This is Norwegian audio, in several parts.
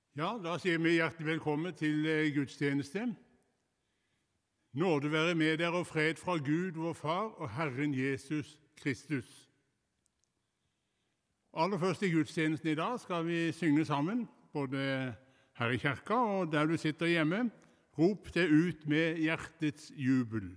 Ja, da sier vi hjertelig velkommen til gudstjeneste. Nåde være med dere og fred fra Gud, vår Far og Herren Jesus Kristus. Aller først i gudstjenesten i dag skal vi synge sammen, både her i kirka og der du sitter hjemme. Rop det ut med hjertets jubel.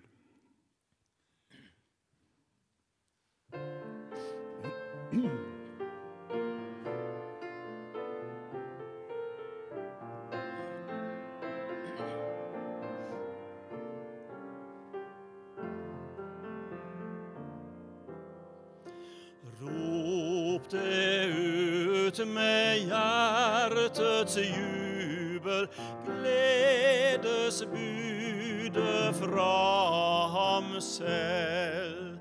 Rop det ut med hjertets jubel, gledesbudet fra ham selv.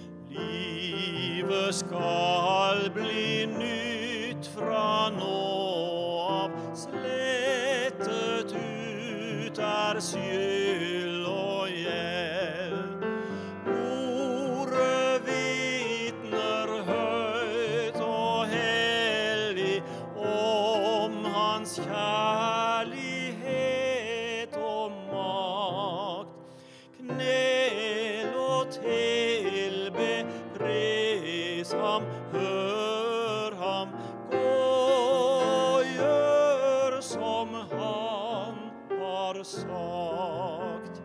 Livet skal bli nytt fra nå av, slettet ut er skyld og gjeld. Ordet vitner høyt og hellig om hans kjærlighet og makt. Knel og tilbe, pris ham, hør ham, gå og gjør som han har sagt.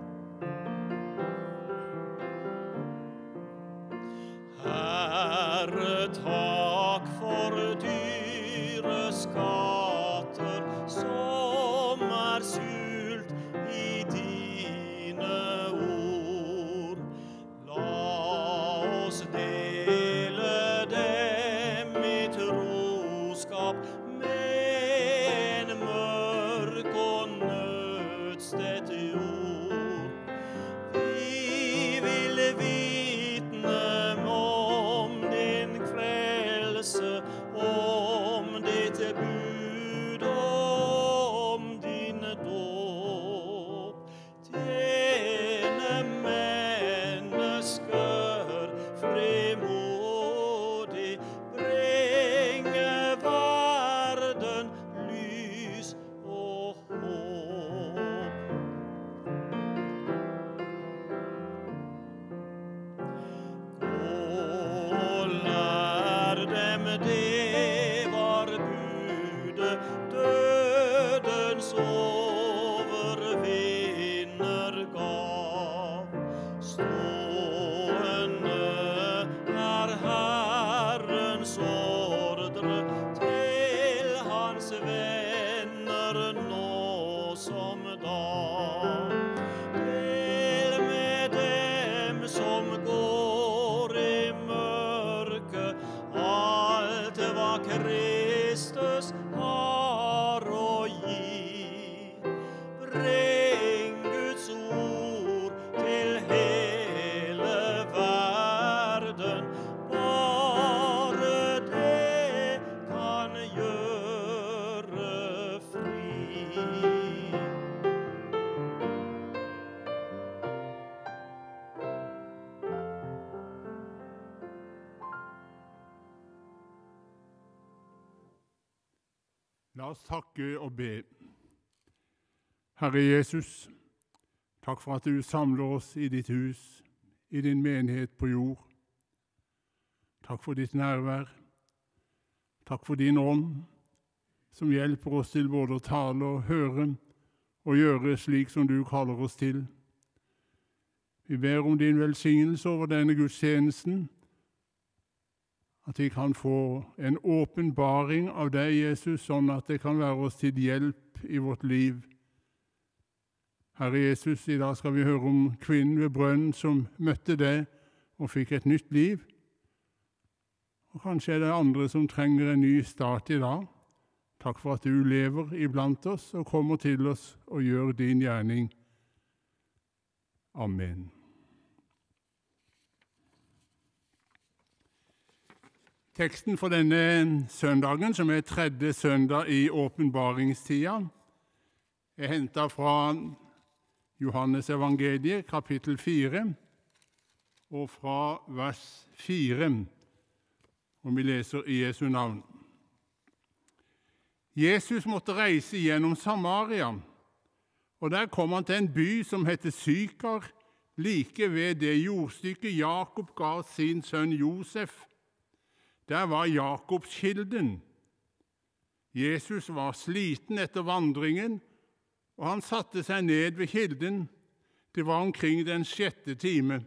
Herre, takk for dyre skatter som er skjult i dine ord. La oss dele dem i troskap med en mørk og nødstedt jord. Vi vil vitne om din frelse, om ditt bud, om din dåp. Tjene mennesker frimodig, bringe verden lys og håp. Gå, lær dem, det var budet, dødens overvinner gav. Stående er Herrens ordre til hans venner nå som da. Del med dem som går i mørket, alt hva Kristus har å gi. Bring Guds ord til hele verden, bare det kan gjøre fri. La oss takke og be. Herre Jesus, takk for at du samler oss i ditt hus, i din menighet på jord. Takk for ditt nærvær. Takk for din ånd, som hjelper oss til både å tale og høre og gjøre slik som du kaller oss til. Vi ber om din velsignelse over denne gudstjenesten, at vi kan få en åpenbaring av deg, Jesus, sånn at det kan være oss til hjelp i vårt liv. Herre Jesus, i dag skal vi høre om kvinnen ved brønnen som møtte deg og fikk et nytt liv. Og kanskje er det andre som trenger en ny start i dag. Takk for at du lever iblant oss og kommer til oss og gjør din gjerning. Amen. Teksten for denne søndagen, som er tredje søndag i åpenbaringstida, er hentet fra Johannes evangeliet, kapittel 4, og fra vers 4, og vi leser i Jesu navn. Jesus måtte reise gjennom Samaria, og der kom han til en by som heter Sykar, like ved det jordstykket Jakob ga sin sønn Josef. Der var Jakobskilden. Jesus var sliten etter vandringen, og han satte seg ned ved kilden. Det var omkring den 6. time.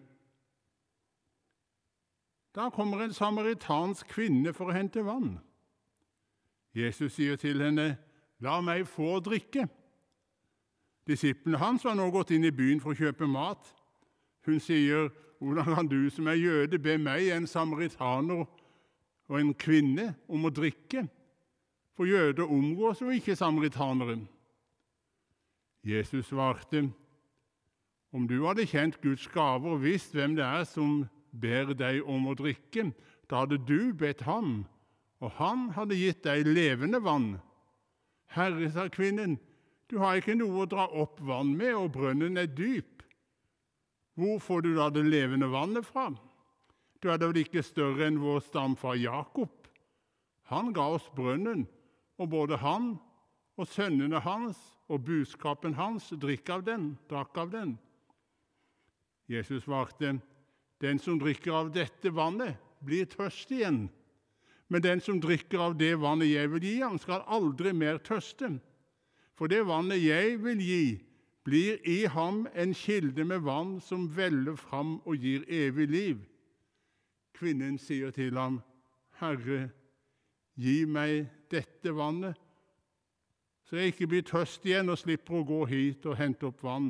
Da kommer en samaritansk kvinne for å hente vann. Jesus sier til henne, «La meg få drikke.» Disiplene hans var nå gått inn i byen for å kjøpe mat. Hun sier, «Hvordan kan du som er jøde be meg, en samaritaner og en kvinne, om å drikke?» For jøder omgås jo ikke samaritanere. Jesus svarte, «Om du hadde kjent Guds gaver og visst hvem det er som ber deg om å drikke, da hadde du bedt ham, og han hadde gitt deg levende vann.» «Herre», sa kvinnen, «du har ikke noe å dra opp vann med, og brønnen er dyp. Hvor får du da det levende vannet fra? Du er da vel ikke større enn vår stamfar Jakob? Han ga oss brønnen, og både han og sønnene hans og buskapen hans drakk av den.» Jesus svarte, «Den som drikker av dette vannet, blir tørst igjen. Men den som drikker av det vannet jeg vil gi ham, skal aldri mer tørste. For det vannet jeg vil gi, blir i ham en kilde med vann som veller fram og gir evig liv.» Kvinnen sier til ham, «Herre, gi meg dette vannet, så jeg ikke blir tørst igjen og slipper å gå hit og hente opp vann.»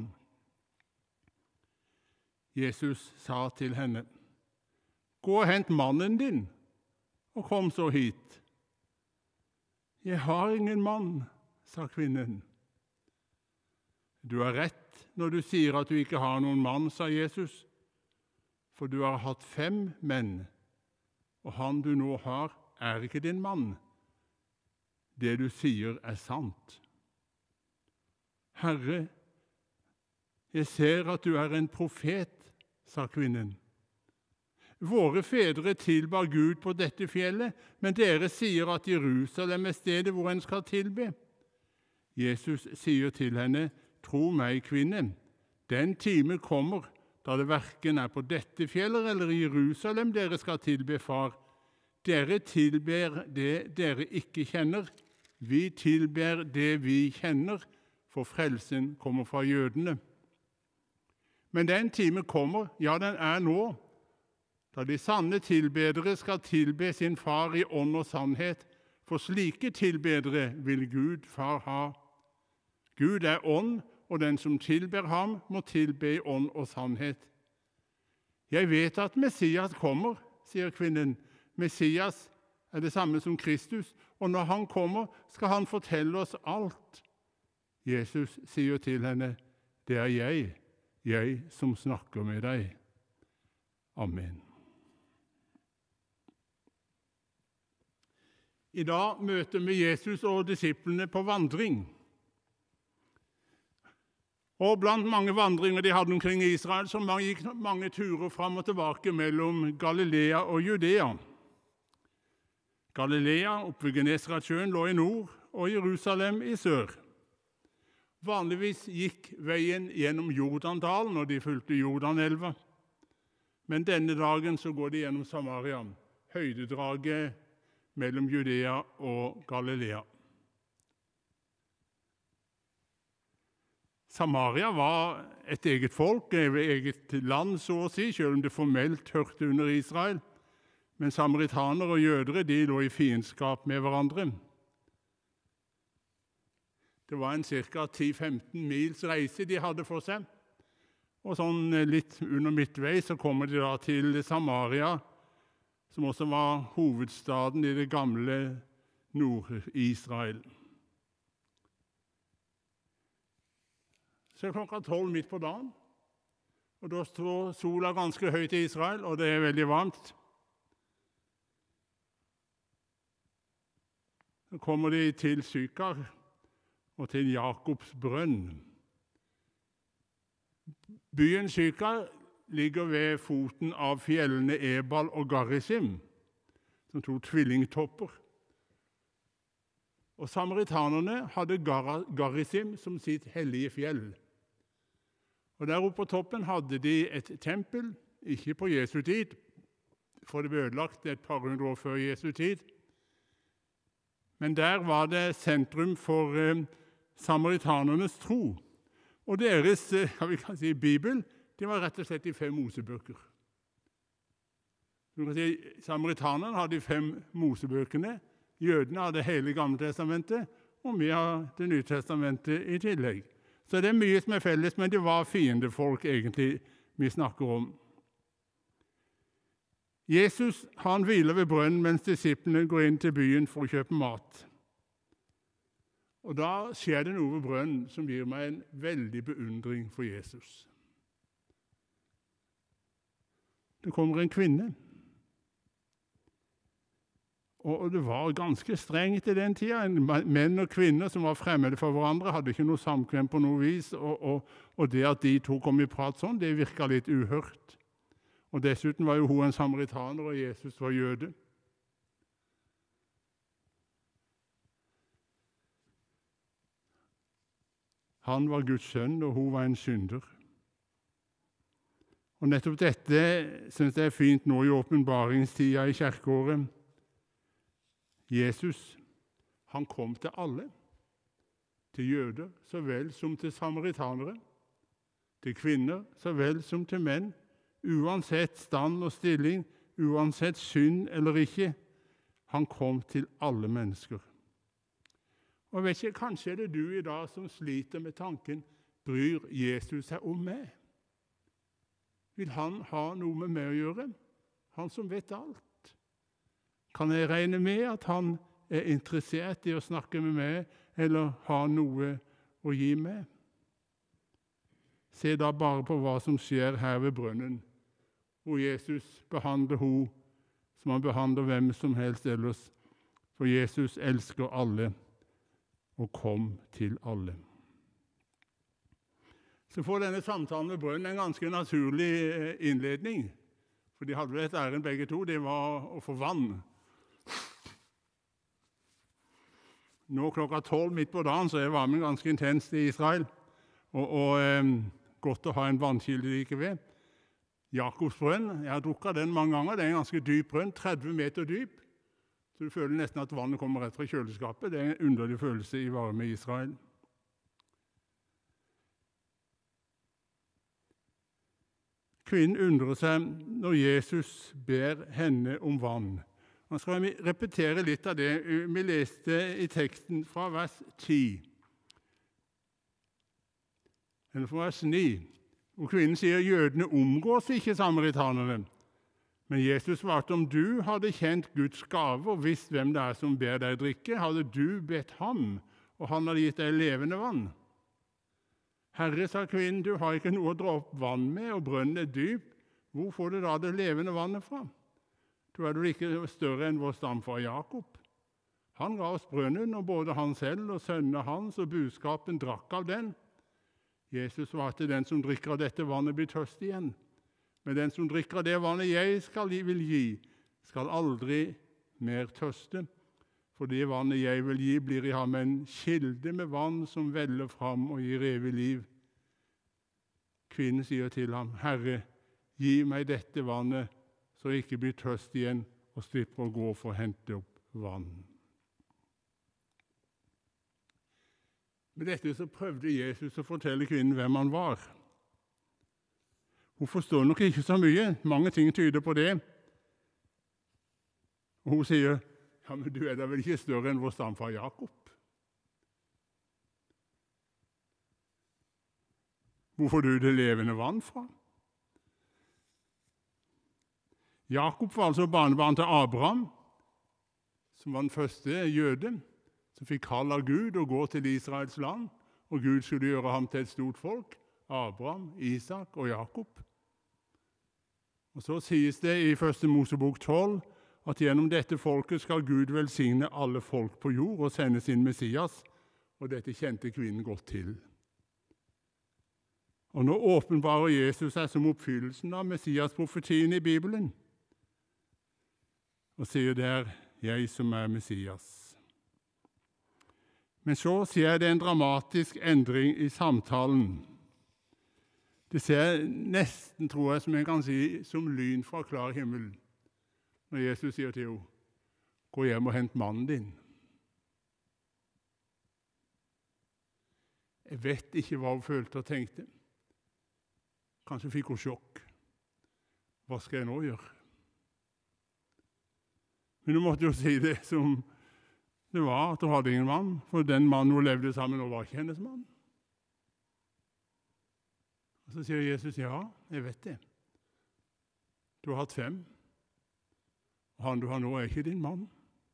Jesus sa til henne, «Gå og hent mannen din, og kom så hit.» «Jeg har ingen mann», sa kvinnen. «Du har rett når du sier at du ikke har noen mann», sa Jesus, «for du har hatt 5 menn, og han du nå har, er ikke din mann. Det du sier er sant.» «Herre, jeg ser at du er en profet», sa kvinnen. «Våre fedre tilbar Gud på dette fjellet, men dere sier at Jerusalem er stedet hvor en skal tilbe.» Jesus sier til henne, «Tro meg, kvinne, den time kommer da det hverken er på dette fjellet eller i Jerusalem dere skal tilbe Far. Dere tilber det dere ikke kjenner. Vi tilber det vi kjenner, for frelsen kommer fra jødene. Men den time kommer, ja, den er nå, da de sanne tilbedere skal tilbe sin Far i ånd og sannhet, for slike tilbedere vil Gud Far ha. Gud er ånd, og den som tilber ham, må tilbe i ånd og sannhet.» «Jeg vet at Messias kommer», sier kvinnen. «Messias er det samme som Kristus, og når han kommer, skal han fortelle oss alt.» Jesus sier til henne, «Det er jeg som snakker med deg.» Amen. I dag møter vi Jesus og disiplene på vandring. Og blant mange vandringer de hadde omkring Israel, så gikk mange turer fram og tilbake mellom Galilea og Judea. Galilea, oppe ved Genesaretsjøen, lå i nord, og Jerusalem i sør. Vanligvis gikk veien gjennom Jordandalen når de fulgte Jordanelva. Men denne dagen så går de gjennom Samaria, høydedraget mellom Judea og Galilea. Samaria var et eget folk, et eget land, så å si, selv om det formelt hørte under Israel. Men samaritanere og jødere, de lå i fiendskap med hverandre. Det var en ca. 10-15 mils reise de hadde for seg. Og sånn litt under midtvei så kommer de da til Samaria, som også var hovedstaden i det gamle Nord-Israel. Så klokka 12 midt på dagen, og da står sola ganske høyt i Israel, og det er veldig varmt. Så kommer de til Sykar og til Jakobs brønn. Byen Sykar ligger ved foten av fjellene Ebal og Garisim, som to tvillingtopper. Og samaritanerne hadde Garisim som sitt hellige fjell. Og der oppe på toppen hadde de et tempel, ikke på Jesu tid, for det ble ødelagt et par hundre år før Jesu tid. Men der var det sentrum for samaritanernes tro. Og deres vi kan si, bibel, det var rett og slett de 5 Mosebøker. Du kan si, samaritanerne hadde de 5 Mosebøkene, jødene hadde hele Gamle testamentet, og vi har det Nye testamentet i tillegg. Så det er mye som er felles, men det var fiendefolk egentlig vi snakker om. Jesus han hviler ved brønnen mens disiplene går inn til byen for å kjøpe mat. Og da skjer det noe ved brønnen som gir meg en veldig beundring for Jesus. Det kommer en kvinne. Og det var ganske strengt i den tida. Menn og kvinner som var fremmede for hverandre, hadde ikke noe samkvem på noe vis. Og det at de to kom i prat sånn, det virka litt uhørt. Og dessuten var jo hun en samaritaner, og Jesus var jøde. Han var Guds sønn, og hun var en synder. Og nettopp dette synes jeg er fint nå i åpenbaringstida i kirkeåret. Jesus, han kom til alle, til jøder så vel som til samaritanere, til kvinner så vel som til menn, uansett stand og stilling, uansett synd eller ikke. Han kom til alle mennesker. Og vet ikke, kanskje er det du i dag som sliter med tanken, bryr Jesus seg om meg? Vil han ha noe med meg å gjøre? Han som vet alt. Kan jeg regne med at han er interessert i å snakke med meg, eller ha noe å gi meg? Se da bare på hva som skjer her ved brønnen, hvor Jesus behandler henne som han behandler hvem som helst ellers, for Jesus elsker alle og kom til alle. Så får denne samtalen med brønnen en ganske naturlig innledning, for de hadde et ærend begge to, det var å få vann. Nå klokka 12 midt på dagen så er varmen ganske intenst i Israel, og godt å ha en vannkilde like ved. Jakobs brønn, jeg har drukket den mange ganger, det er en ganske dyp brønn, 30 meter dyp, så du føler nesten at vannet kommer rett fra kjøleskapet. Det er en underlig følelse i varme i Israel. Kvinnen undrer seg når Jesus ber henne om vann. Nå skal vi repetere litt av det vi leste i teksten fra vers 10. Eller fra vers 9. Og kvinnen sier, jødene omgås ikke samaritanerne. Men Jesus svarte, om du hadde kjent Guds gave og visst hvem det er som ber deg drikke, hadde du bedt ham, og han hadde gitt deg levende vann. Herre, sa kvinnen, du har ikke noe å dra opp vann med, og brønnen er dyp. Hvor får du da det levende vannet fra? Du er vel ikke større enn vår stamfar Jakob. Han ga oss brønnen, og både han selv og sønnene hans og buskapen drakk av den. Jesus svarte, den som drikker av dette vannet blir tørst igjen. Men den som drikker av det vannet jeg vil gi, skal aldri mer tørste. For det vannet jeg vil gi, blir i ham en kilde med vann som veller fram og gir evig liv. Kvinnen sier til ham, Herre, gi meg dette vannet, så jeg ikke blir tørst igjen og slipper å gå for å hente opp vann. Med dette så prøvde Jesus å fortelle kvinnen hvem han var. Hun forstår nok ikke så mye. Mange ting tyder på det. Og hun sier, ja, men du er da vel ikke større enn vår stamfar Jakob? Hvor får du det levende vann fra? Jakob var altså barnebarn til Abraham, som var den første jøde, som fikk kall av Gud å gå til Israels land, og Gud skulle gjøre ham til et stort folk. Abraham, Isak og Jakob. Og så sies det i 1. Mosebok 12 at gjennom dette folket skal Gud velsigne alle folk på jord og sende sin Messias, og dette kjente kvinnen godt til. Og nå åpenbarer Jesus seg som oppfyllelsen av Messias-profetien i Bibelen, og sier der, jeg som er Messias. Men så skjer det en dramatisk endring i samtalen. Det ser nesten, tror jeg, som en kan si, som lyn fra klar himmel, når Jesus sier til henne, gå hjem og hent mannen din. Jeg vet ikke hva hun følte og tenkte. Kanskje fikk hun sjokk. Hva skal jeg nå gjøre? Men hun måtte jo si det som det var, at hun hadde ingen mann, for den mannen hun levde sammen med, var ikke hennes mann. Og så sier Jesus, ja, jeg vet det. Du har hatt 5, og han du har nå er ikke din mann.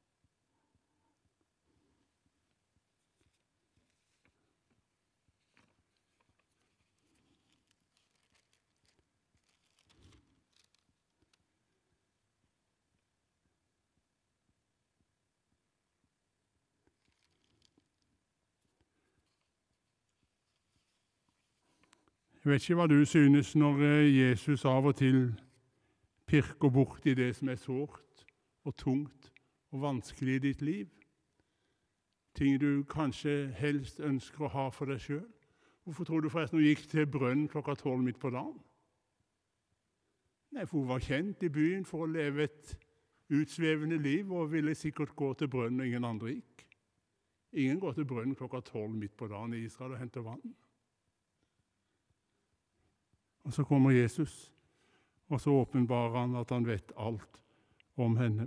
Jeg vet ikke hva du synes når Jesus av og til pirker bort i det som er sårt og tungt og vanskelig i ditt liv. Ting du kanskje helst ønsker å ha for deg selv. Hvorfor tror du forresten hun gikk til brønn klokka 12 midt på dagen? Nei, for hun var kjent i byen for å leve et utsvevende liv og ville sikkert gå til brønn når ingen andre gikk. Ingen går til brønn klokka 12 midt på dagen i Israel og henter vann. Og så kommer Jesus, og så åpenbarer han at han vet alt om henne.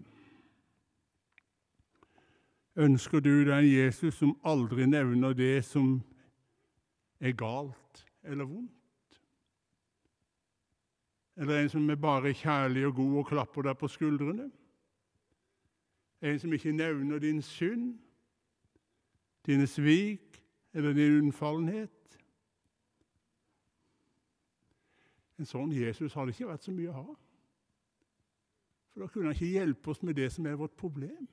Ønsker du deg en Jesus som aldri nevner det som er galt eller vondt? Eller en som er bare kjærlig og god og klapper deg på skuldrene? En som ikke nevner din synd, dine svik eller din unnfallenhet? En sånn Jesus hadde ikke vært så mye å ha. For da kunne han ikke hjelpe oss med det som er vårt problem.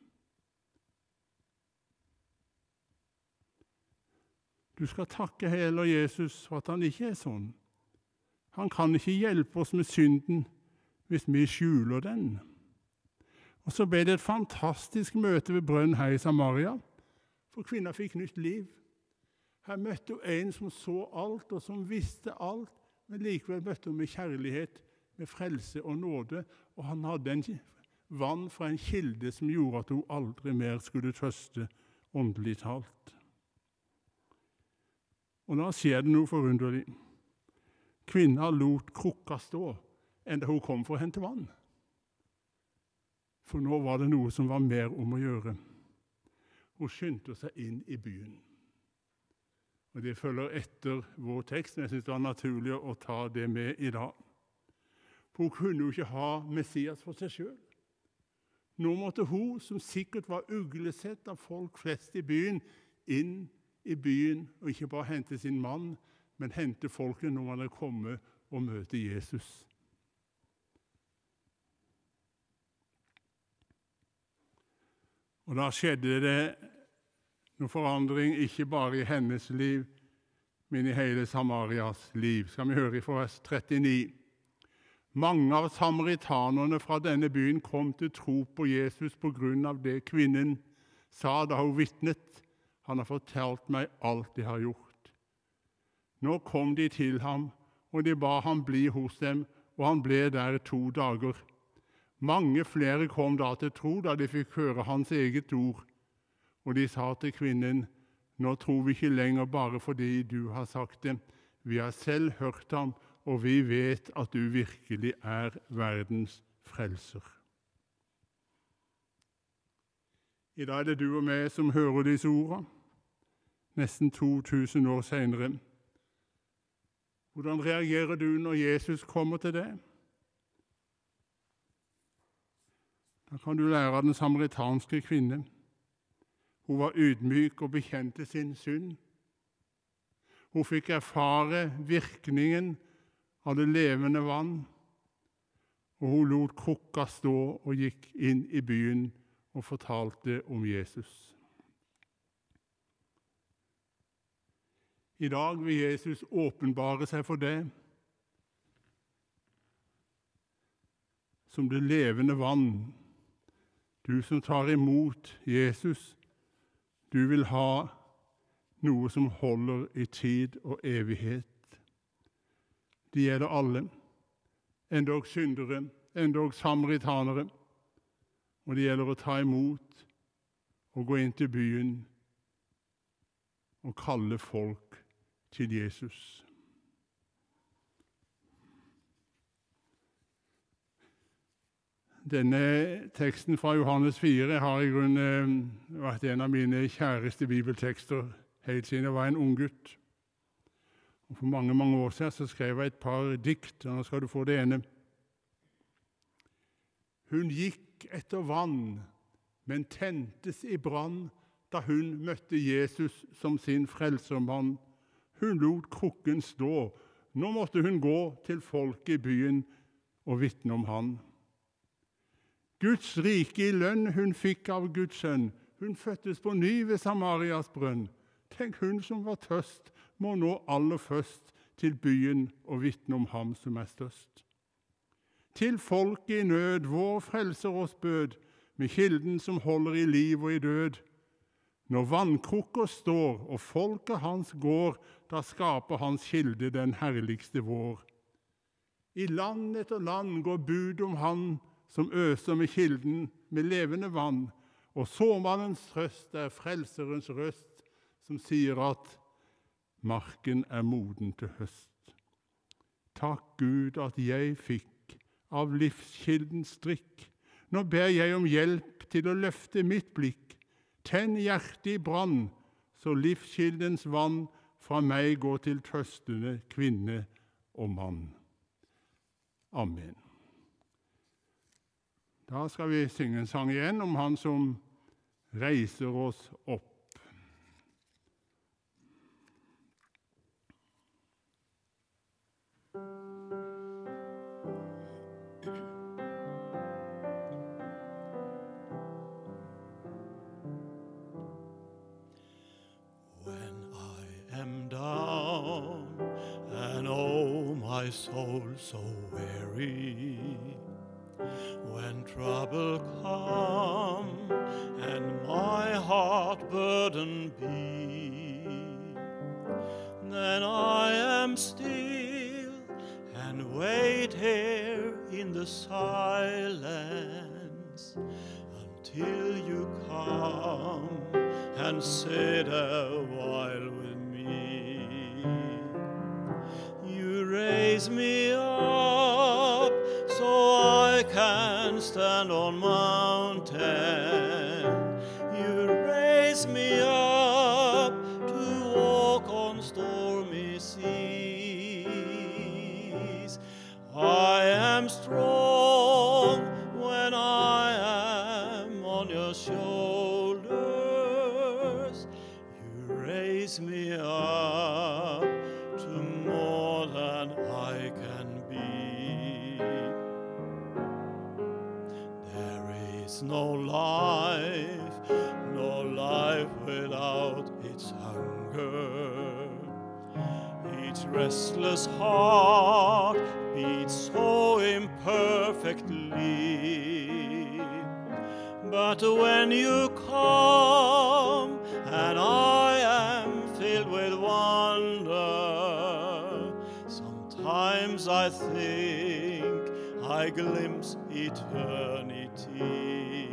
Du skal takke heller Jesus for at han ikke er sånn. Han kan ikke hjelpe oss med synden hvis vi skjuler den. Og så ble det et fantastisk møte ved brønn her i Samaria, for kvinner fikk nytt liv. Her møtte hun en som så alt og som visste alt, men likevel møtte hun med kjærlighet, med frelse og nåde, og han hadde en vann fra en kilde som gjorde at hun aldri mer skulle trøste åndelig talt. Og da skjer det noe forunderlig. Kvinna lot krukka stå, enda hun kom for å hente vann. For nå var det noe som var mer om å gjøre. Hun skyndte seg inn i byen. Og det følger etter vår tekst, men jeg synes det var naturlig å ta det med i dag. For hun kunne jo ikke ha Messias for seg selv. Nå måtte hun, som sikkert var uglesett av folk flest i byen, inn i byen og ikke bare hente sin mann, men hente folket når man er kommet og møter Jesus. Og da skjedde det noen forandring, ikke bare i hennes liv, men i hele Samarias liv. Skal vi høre i vers 39. Mange av samaritanerne fra denne byen kom til tro på Jesus på grunn av det kvinnen sa da hun vitnet. Han har fortalt meg alt de har gjort. Nå kom de til ham, og de ba ham bli hos dem, og han ble der 2 dager. Mange flere kom da til tro da de fikk høre hans eget ord. Og de sa til kvinnen, nå tror vi ikke lenger bare fordi du har sagt det. Vi har selv hørt ham, og vi vet at du virkelig er verdens frelser. I dag er det du og meg som hører disse ordene, nesten 2000 år senere. Hvordan reagerer du når Jesus kommer til deg? Da kan du lære av den samaritanske kvinne. Hun var ydmyk og bekjente sin synd. Hun fikk erfare virkningen av det levende vann, og hun lot krukka stå og gikk inn i byen og fortalte om Jesus. I dag vil Jesus åpenbare seg for deg som det levende vann. Du som tar imot Jesus, du vil ha noe som holder i tid og evighet. Det gjelder alle, endog syndere, endog samaritanere, og det gjelder å ta imot og gå inn til byen og kalle folk til Jesus. Denne teksten fra Johannes 4 har i grunnen vært en av mine kjæreste bibeltekster helt siden jeg var en ung gutt. Og for mange, mange år siden så skrev jeg et par dikt, og nå skal du få det ene. Hun gikk etter vann, men tentes i brann da hun møtte Jesus som sin frelsermann. Hun lot krukken stå, nå måtte hun gå til folket i byen og vitne om han. Guds rike i lønn hun fikk av Guds sønn, hun fødtes på ny ved Samarias brønn. Tenk, hun som var tørst, må nå aller først til byen og vitne om ham som er størst. Til folket i nød, vår frelser oss bød, med kilden som holder i liv og i død. Når vannkrukker står og folket hans går, da skaper hans kilde den herligste vår. I land etter land går bud om han som øser med kilden med levende vann, og såmannens trøst er frelserens røst, som sier at marken er moden til høst. Takk Gud at jeg fikk av livskildens drikk. Nå ber jeg om hjelp til å løfte mitt blikk. Tenn hjertet i brann, så livskildens vann fra meg går til tørstende kvinne og mann. Amen. Da skal vi synge en sang igjen om han som reiser oss opp. My soul so weary, when trouble come and my heart burdened be, then I am still and wait here in the silence until you come and sit a while with me. Raise me up so I can stand on mountain. You raise me up to walk on stormy seas. I am strong when I am on your shoulders. You raise me up to more than I can be. There is no life without its hunger. Each restless heart beats so imperfectly. But when you come and I am filled with wonder, sometimes I think I glimpse eternity.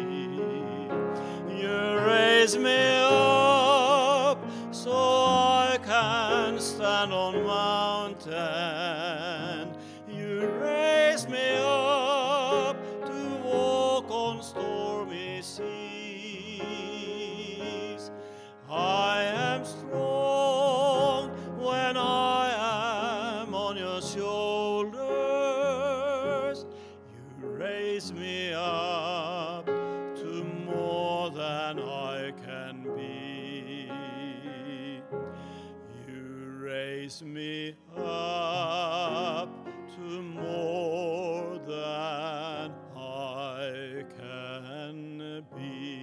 You raise me up so I can stand on mountain. You raise me up to walk on stormy seas. I am strong when I am on your shoulders. You raise me up to more than I can be. You raise me up to more than I can be.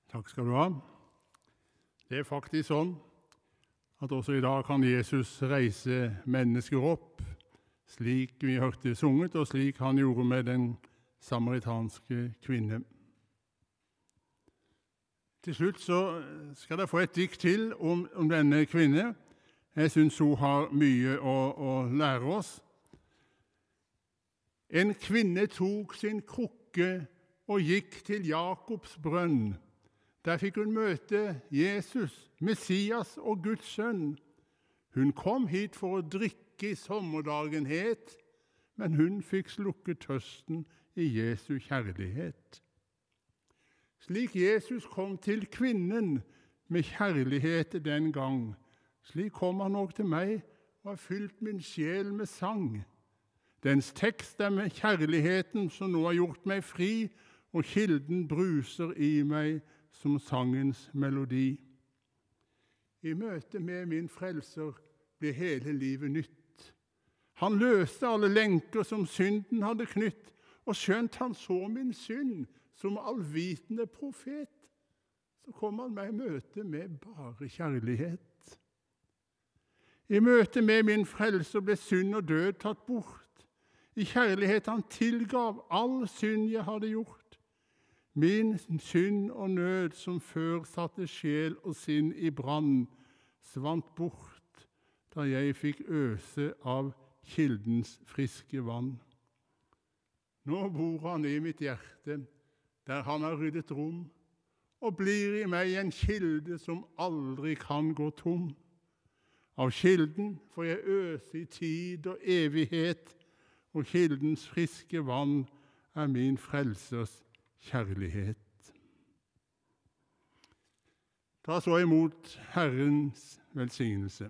Takk skal du ha. Det er faktisk sånn at også i dag kan Jesus reise mennesker opp, slik vi hørte sunget, og slik han gjorde med den samaritanske kvinne. Til slutt så skal jeg få et dikt til om denne kvinne. Jeg synes hun har mye å lære oss. En kvinne tok sin krukke og gikk til Jakobs brønn. Der fikk hun møte Jesus, Messias og Guds sønn. Hun kom hit for å drikke i sommerdagen het, men hun fikk slukket tørsten i Jesu kjærlighet. Slik Jesus kom til kvinnen med kjærlighet den gang, slik kom han også til meg og har fylt min sjel med sang. Dens tekst er med kjærligheten som nå har gjort meg fri, og kilden bruser i meg som sangens melodi. I møte med min frelser ble hele livet nytt. Han løste alle lenker som synden hadde knytt, og skjønt han så min synd som allvitende profet, så kom han meg i møte med bare kjærlighet. I møte med min frelser ble synd og død tatt bort. I kjærlighet han tilgav all synd jeg hadde gjort. Min synd og nød som før satte sjel og sinn i brann, svant bort da jeg fikk øse av kildens friske vann. Nå bor han i mitt hjerte, der han har ryddet rom, og blir i meg en kilde som aldri kan gå tom. Av kilden får jeg øse i tid og evighet, og kildens friske vann er min frelsers kjærlighet. Ta så imot Herrens velsignelse.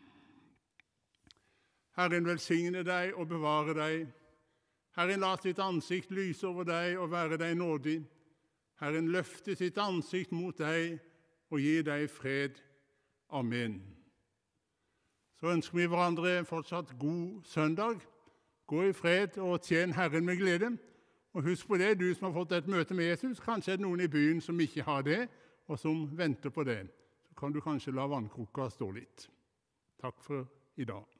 Herren velsigne deg og bevare deg. Herren la sitt ansikt lyse over deg og være deg nådig. Herren løfte sitt ansikt mot deg og gi deg fred. Amen. Så ønsker vi hverandre fortsatt god søndag. Gå i fred og tjen Herren med glede. Og husk på det, du som har fått et møte med Jesus, kanskje er det noen i byen som ikke har det, og som venter på det. Så kan du kanskje la vannkrukka stå litt. Takk for i dag.